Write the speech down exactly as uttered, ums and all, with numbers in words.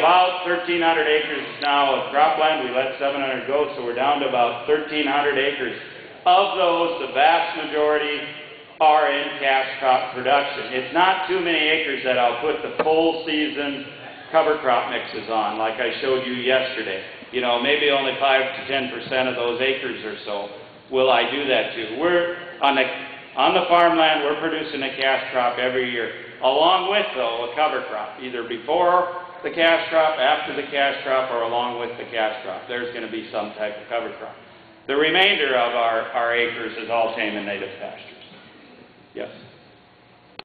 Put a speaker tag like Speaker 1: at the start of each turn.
Speaker 1: about thirteen hundred acres now of cropland. We let seven hundred go, so we're down to about thirteen hundred acres. Of those, the vast majority are in cash crop production. It's not too many acres that I'll put the full season cover crop mixes on, like I showed you yesterday. You know, maybe only five to ten percent of those acres or so will I do that to. We're on the on the farmland. We're producing a cash crop every year, along with though a cover crop, either before the cash crop, after the cash crop, or along with the cash crop. There's going to be some type of cover crop. The remainder of our, our acres is all tame and native pastures. Yes.